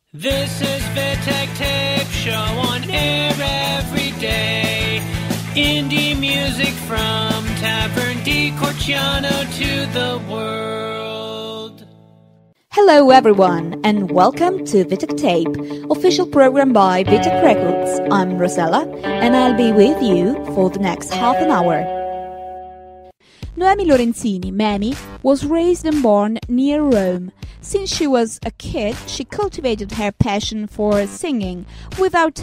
This is Vitek Tape Show on air every day. Indie music from Tavern di Corciano to the world. Hello everyone and welcome to Vitek Tape, official program by Vitek Records. I'm Rosella and I'll be with you for the next half an hour. Noemi Lorenzini, Mamie, was raised and born near Rome. Since she was a kid, she cultivated her passion for singing without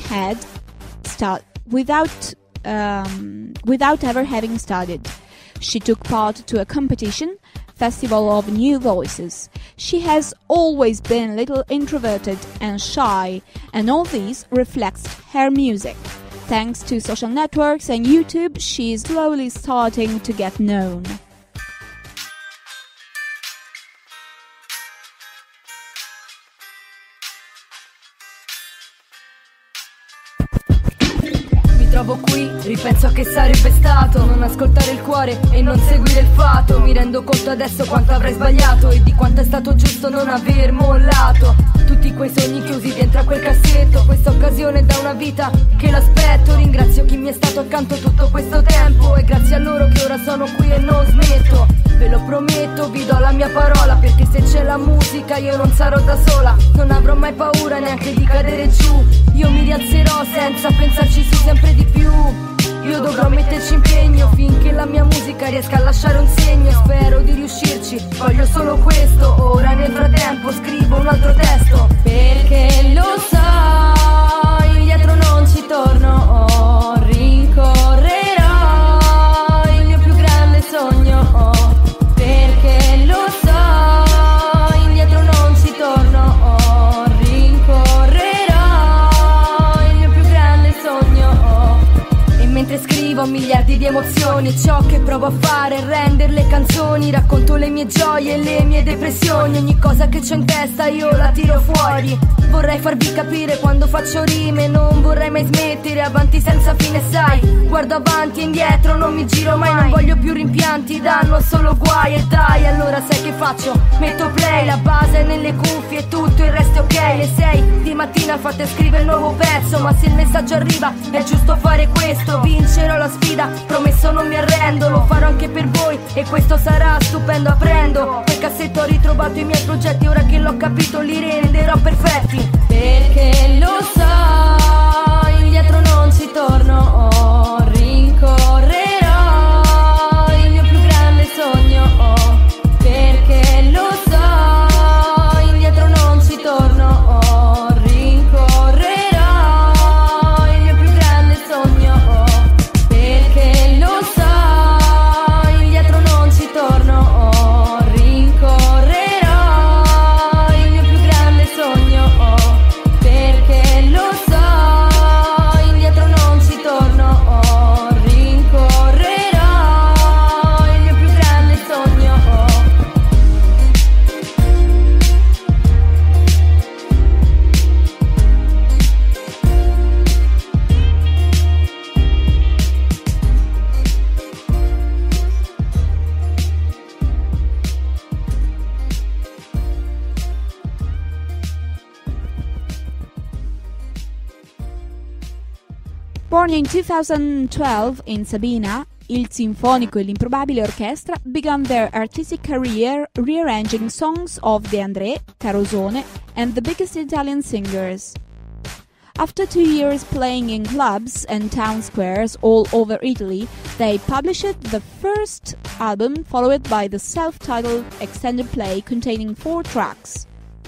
ever having studied. She took part to a competition, Festival of New Voices. She has always been a little introverted and shy, and all this reflects her music. Thanks to social networks and YouTube, she is slowly starting to get known. Trovo qui, ripenso a che sarebbe stato non ascoltare il cuore e non seguire il fato. Mi rendo conto adesso quanto avrei sbagliato e di quanto è stato giusto non aver mollato tutti quei sogni chiusi dentro a quel cassetto. Questa occasione da una vita che l'aspetto. Ringrazio chi mi è stato accanto tutto questo tempo e grazie a loro che ora sono qui e non smetto. Ve lo prometto, vi do la mia parola, perché se c'è la musica io non sarò da sola. Non avrò mai paura neanche di cadere giù. Io mi rialzerò senza pensarci su sempre di più. Io dovrò metterci impegno finché la mia musica riesca a lasciare un segno. Spero di riuscirci, voglio solo questo. Ora nel frattempo scrivo un altro testo. Perché lo sai, indietro non ci torno. Rincorrerò il mio più grande sogno. Perché lo sai, indietro non ci torno. Mentre scrivo miliardi di emozioni, ciò che provo a fare è renderle canzoni. Racconto le mie gioie e le mie depressioni. Ogni cosa che c'ho in testa io la tiro fuori. Vorrei farvi capire quando faccio rime, non vorrei mai smettere, avanti senza fine sai. Guardo avanti e indietro, non mi giro mai. Non voglio più rimpianti, danno solo guai. E dai, allora sai che faccio? Metto play, la base è nelle cuffie e tutto il resto è ok. Le 6 di mattina fate scrivere il nuovo pezzo, ma se il messaggio arriva è giusto fare questo. Vincerò la sfida, promesso non mi arrendo. Lo farò anche per voi e questo sarà stupendo. Aprendo quel cassetto ho ritrovato i miei progetti. Ora che l'ho capito li renderò perfetti. Perché lo sai, indietro non ci torno. Rincorrerò il mio più grande sogno. Perché lo sai, indietro non ci torno. Born in 2012 in Sabina, il Sinfonico e l'Improbabile Orchestra began their artistic career rearranging songs of De André, Carosone, and the biggest Italian singers. After 2 years playing in clubs and town squares all over Italy, they published the first album, followed by the self-titled extended play containing 4 tracks.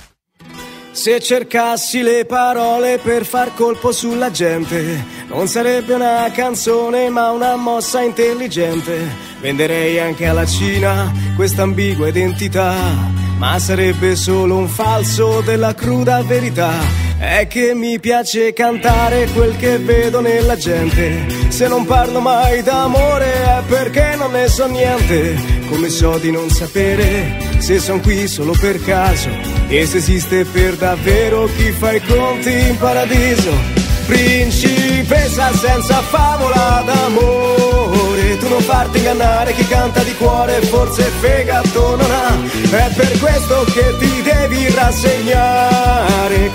Se cercassi le parole per far colpo sulla gente, non sarebbe una canzone ma una mossa intelligente. Venderei anche alla Cina questa ambigua identità, ma sarebbe solo un falso della cruda verità. È che mi piace cantare quel che vedo nella gente. Se non parlo mai d'amore è perché non ne so niente. Come so di non sapere se son qui solo per caso e se esiste per davvero chi fa i conti in paradiso. Principessa senza favola d'amore, tu non farti ingannare, chi canta di cuore forse fegato non ha. È per questo che ti devi rassegnare,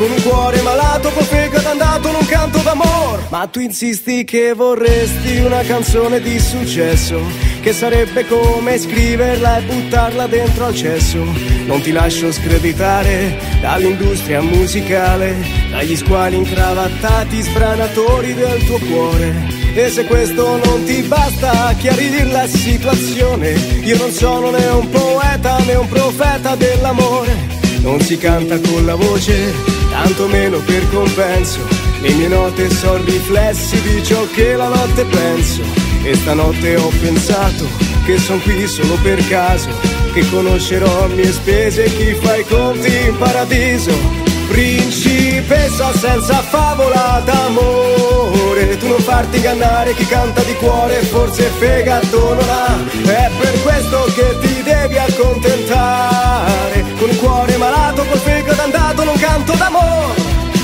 ma tu insisti che vorresti una canzone di successo, che sarebbe come scriverla e buttarla dentro al cesso. Non ti lascio screditare dall'industria musicale, dagli squali incravattati sbranatori del tuo cuore. E se questo non ti basta a chiarire la situazione, io non sono né un poeta né un profeta dell'amore. Non si canta con la voce, tanto meno per compenso. Le mie note sono riflessi di ciò che la notte penso. E stanotte ho pensato che son qui solo per caso, che conoscerò a mie spese chi fa i conti in paradiso. Principessa senza favola d'amore, tu non farti ingannare, chi canta di cuore forse fegato non ha. È per questo che ti devi accontentare, con un cuore malato, col fegato andato, non canto d'amore.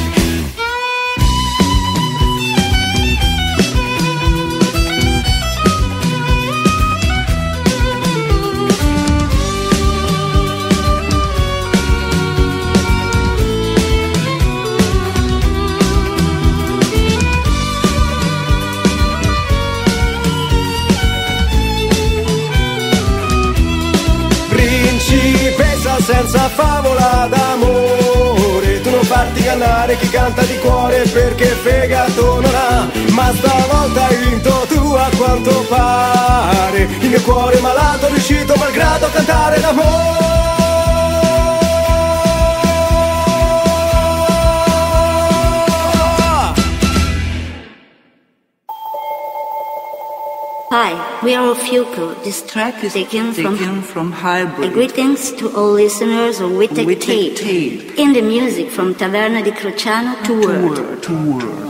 Senza favola d'amore, tu non farti ingannare, chi canta di cuore perché fegato non ha. Ma stavolta hai vinto tu a quanto pare, il mio cuore malato è riuscito malgrado a cantare d'amore. Hi, we are Ofiuco. This track is taken from Hybrid. Greetings to all listeners of Wittek Tape. In the music from Taverna di Crociano to Word.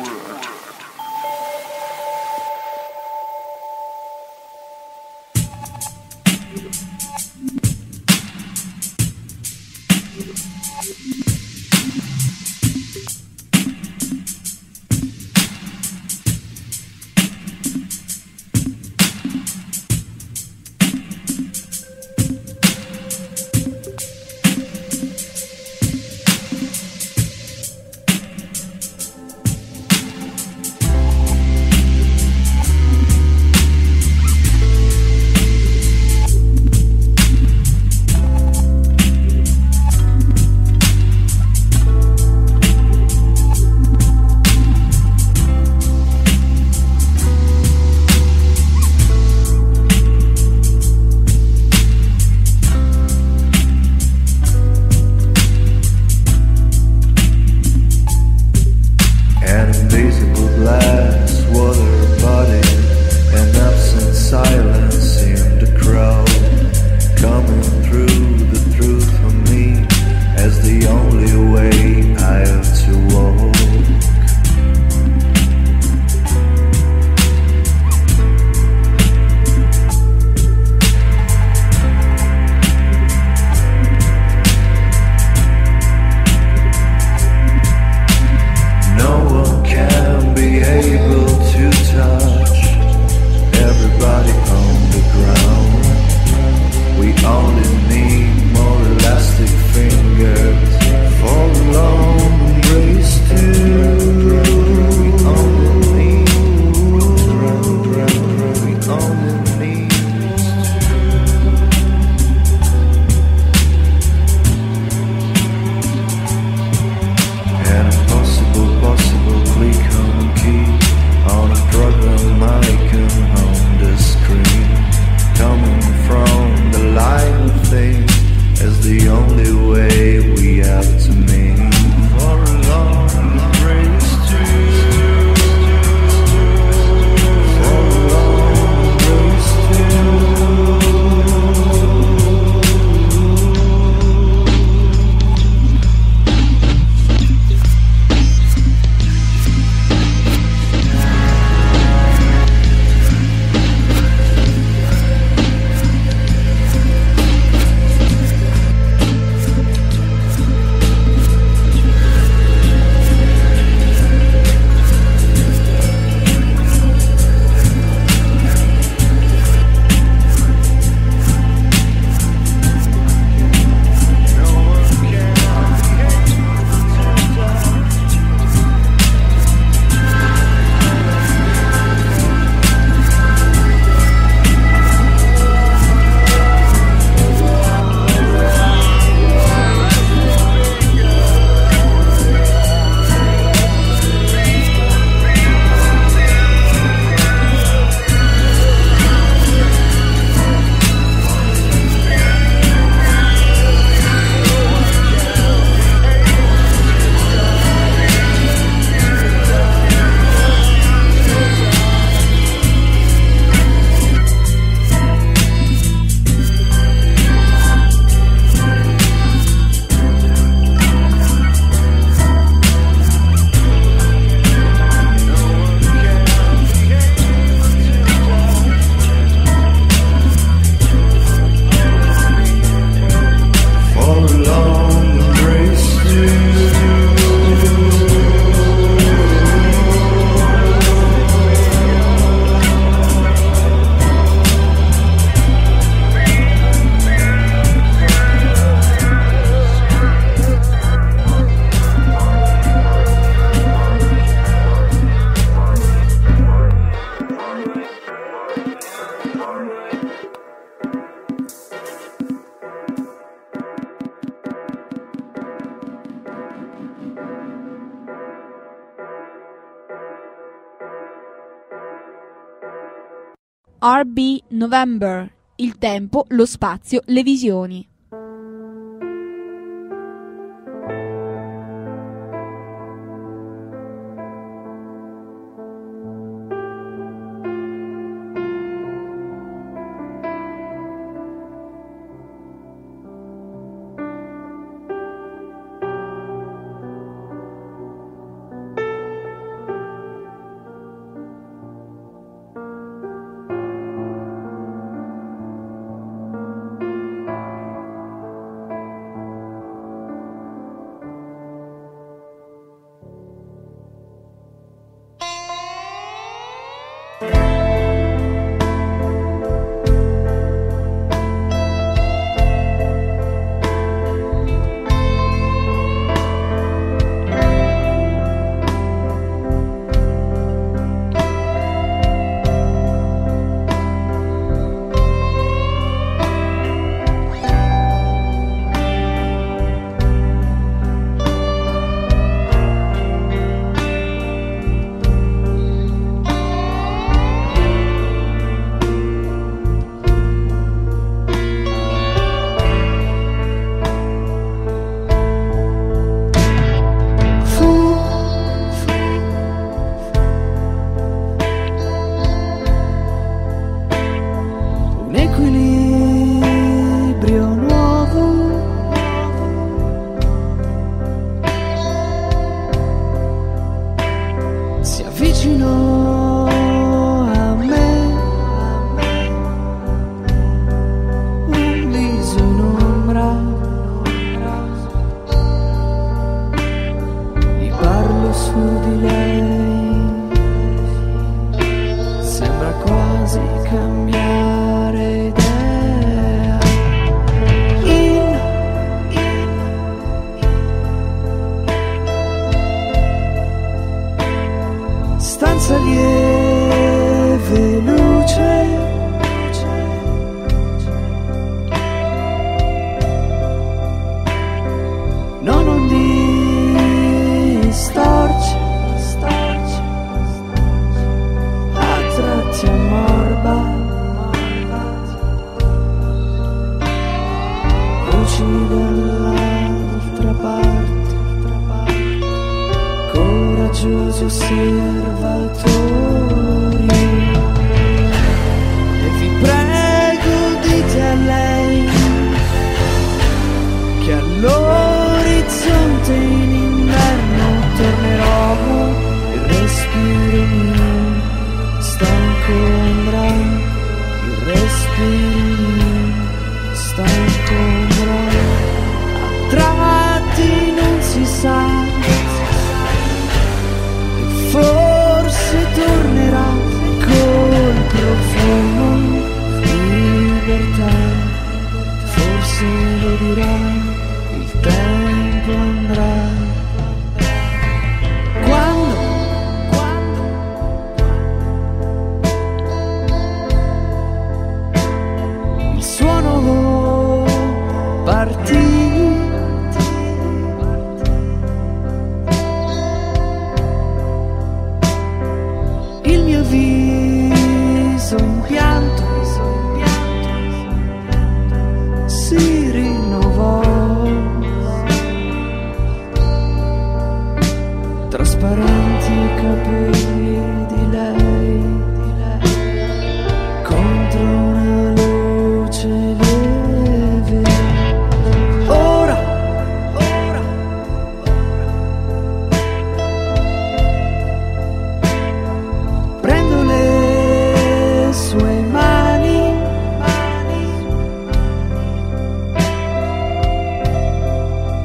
R.B. November, il tempo, lo spazio, le visioni.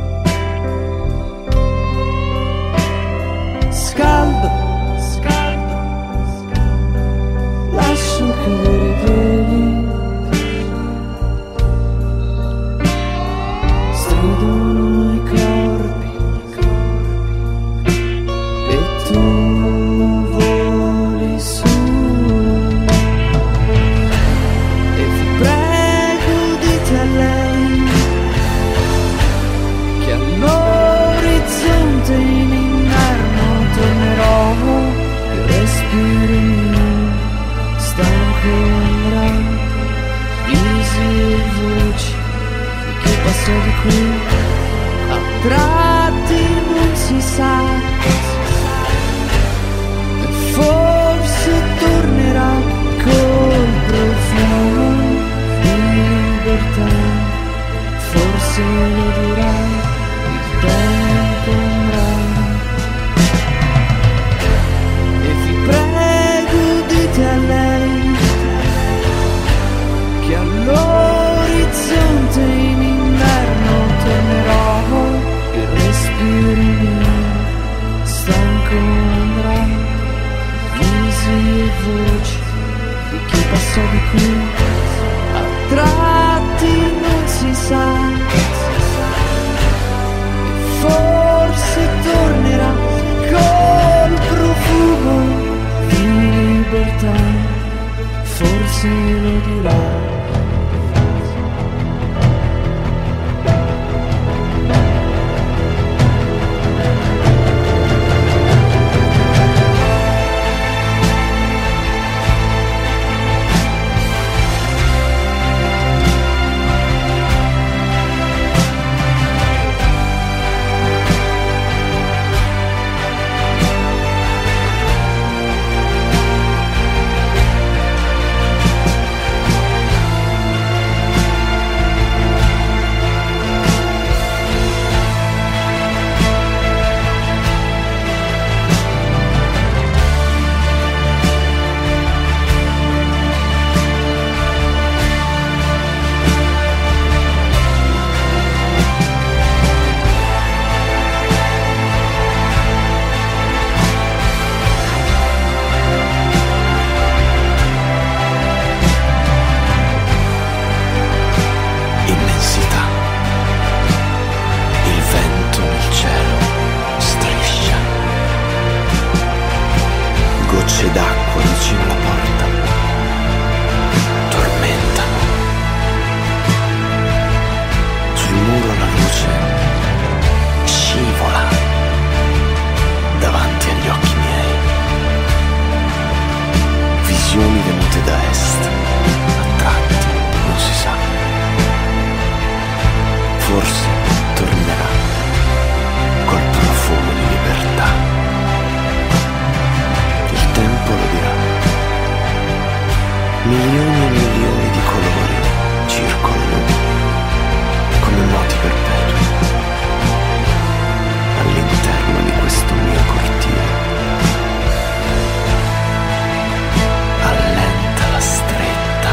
Scaldo pensieri miei, stanco andrà, visi e voci di chi passò di qui, a tratti non si sa, forse tornerà col profumo di libertà, forse lo dirà. Gocce d'acqua vicino alla porta tormentano. Sul muro la luce scivola davanti agli occhi miei. Visioni venute da est, a tratti non si sa. Forse tornerà col profumo di libertà. Il tempo lo dirà. Milioni e milioni di colori circolano come moti perpetui all'interno di questo mio cortile. Allenta la stretta.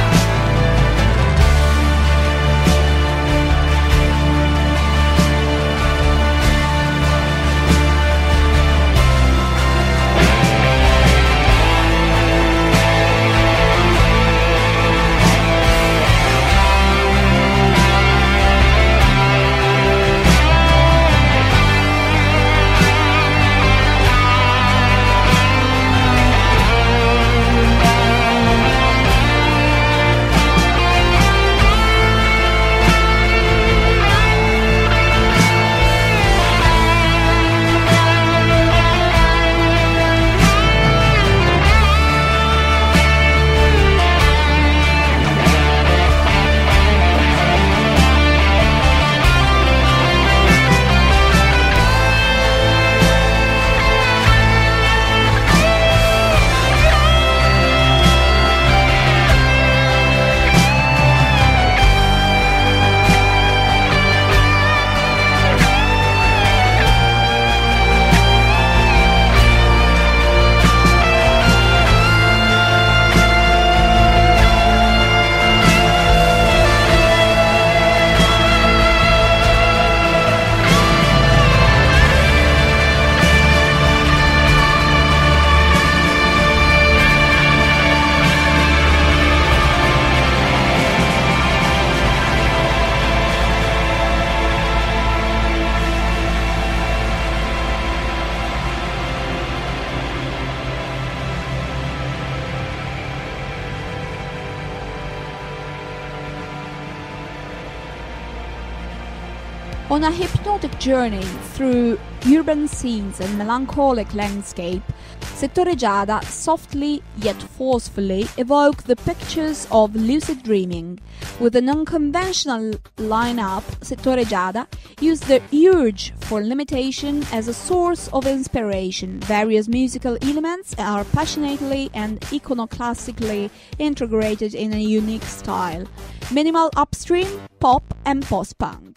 On a hypnotic journey through urban scenes and melancholic landscape, Settore Giada softly yet forcefully evoke the pictures of lucid dreaming. With an unconventional lineup, Settore Giada used the urge for limitation as a source of inspiration. Various musical elements are passionately and iconoclastically integrated in a unique style: minimal upstream, pop and post-punk.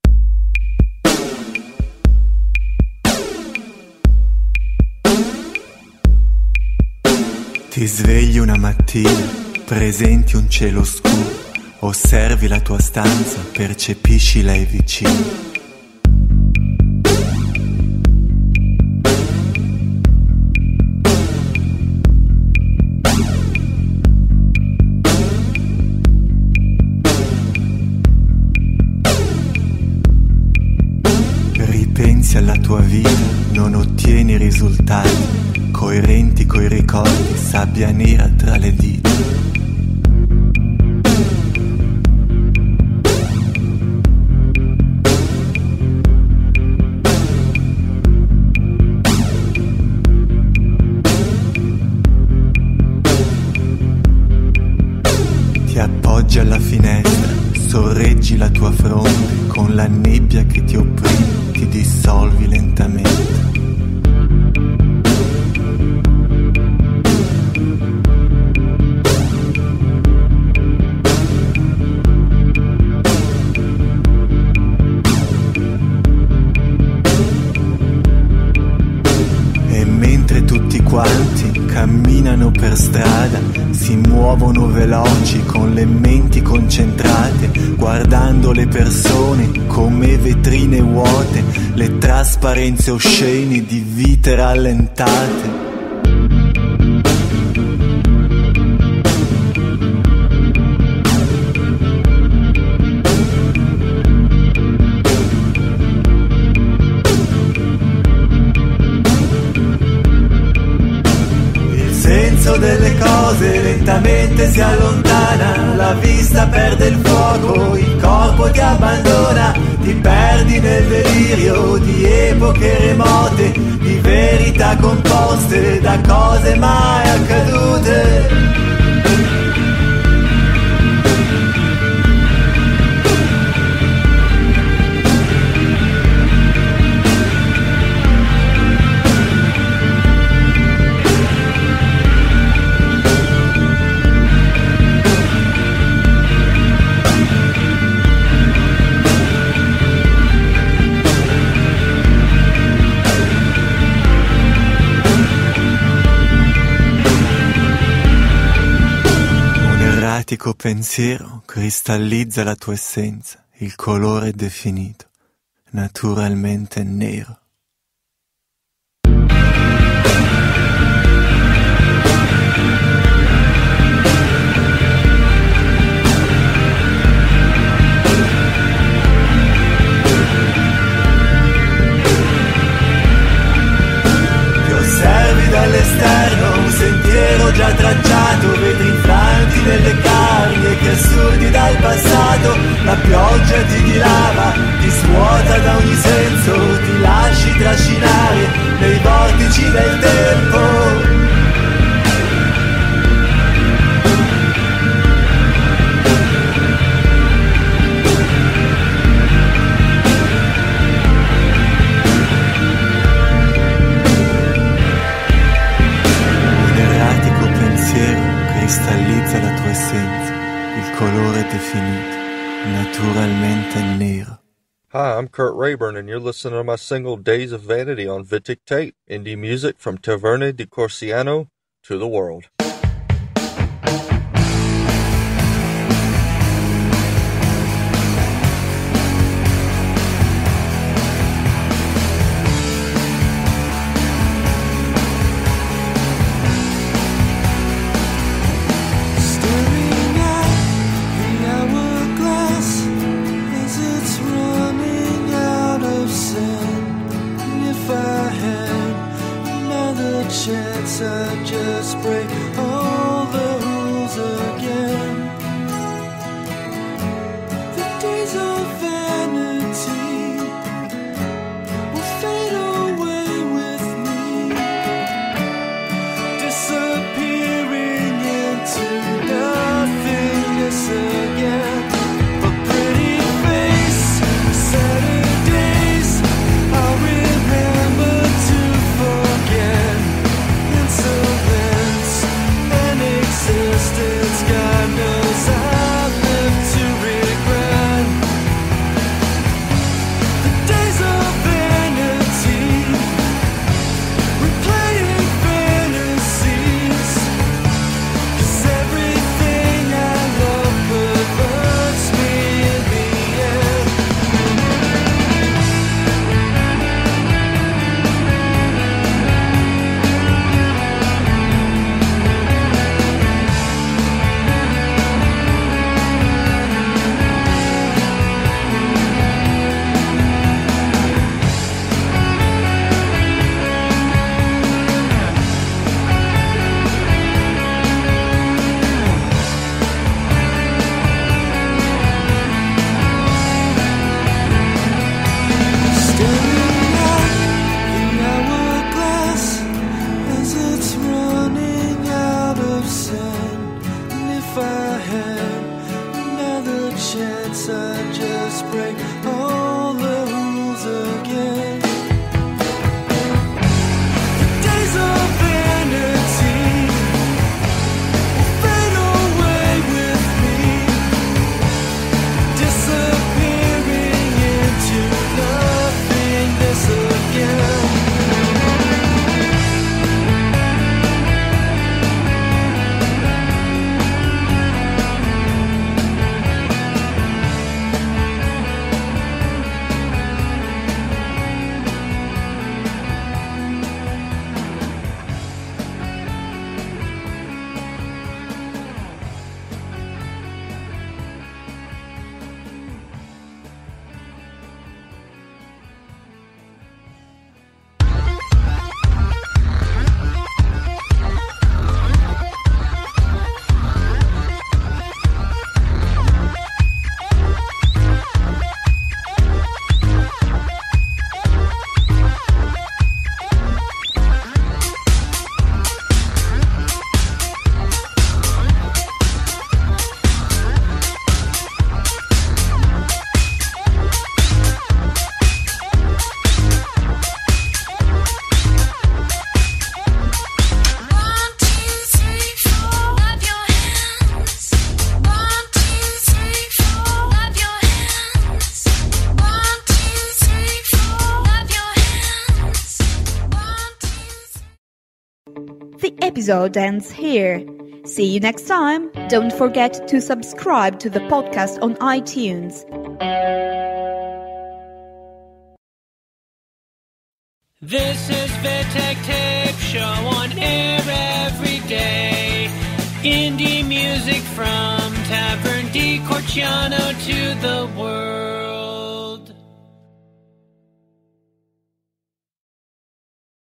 Ti svegli una mattina, presenti un cielo scuro, osservi la tua stanza, percepisci lei vicino. non ottieni risultati coerenti coi ricordi, sabbia nera tra le dita. Ti appoggi alla finestra, sorreggi la tua fronte, con la nebbia che ti opprime, ti dissolvi lentamente. E mentre tutti quanti camminano per strada, si muovono veloci con le menti concentrate, guardando le persone come vetrine vuote, le trasparenze oscene di vite rallentate. Delle cose lentamente si allontana, la vista perde il fuoco, il corpo ti abbandona, ti perdi nel delirio di epoche remote, di verità composte da cose mai accadute. Pensiero cristallizza la tua essenza, il colore è definito, naturalmente nero. Ti osservi dall'esterno, un sentiero già tracciato, vedi infranti nelle carni che assurdi dal passato, la pioggia ti dilava, ti svuota da ogni senso, ti lasci trascinare nei vortici del tempo. Cristallizza la tua essenza, il colore definito, naturalmente nero. Hi, I'm Kurt Rayburn, and you're listening to my single Days of Vanity on Vitic Tape, indie music from Taverne di Corsiano to the world. I'd just break all the rules again. The days of vanity will fade away with me, disappearing into nothingness again. A pretty face, Saturdays, I'll remember to forget. Insolence The episode ends here. See you next time. Don't forget to subscribe to the podcast on iTunes. This is Vitek Tape Show on air every day. Indie music from Tavern di Corciano to the world.